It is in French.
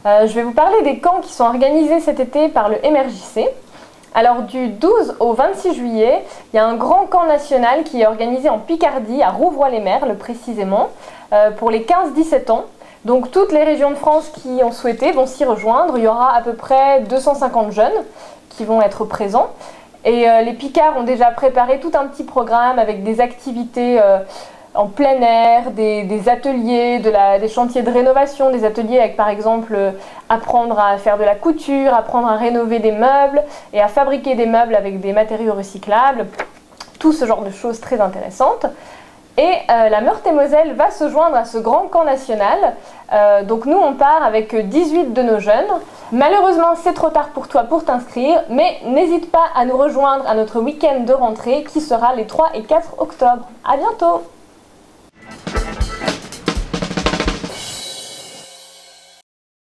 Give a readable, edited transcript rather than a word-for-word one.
Je vais vous parler des camps qui sont organisés cet été par le MRJC. Alors du 12 au 26 juillet, il y a un grand camp national qui est organisé en Picardie, à Rouvroy-les-Merles précisément, pour les 15-17 ans. Donc toutes les régions de France qui ont souhaité vont s'y rejoindre. Il y aura à peu près 250 jeunes qui vont être présents. Et les Picards ont déjà préparé tout un petit programme avec des activités en plein air, des ateliers, des chantiers de rénovation, des ateliers avec par exemple apprendre à faire de la couture, apprendre à rénover des meubles et à fabriquer des meubles avec des matériaux recyclables, tout ce genre de choses très intéressantes. Et la Meurthe-et-Moselle va se joindre à ce grand camp national. Donc nous on part avec 18 de nos jeunes. Malheureusement c'est trop tard pour toi pour t'inscrire, mais n'hésite pas à nous rejoindre à notre week-end de rentrée qui sera les 3 et 4 octobre. À bientôt!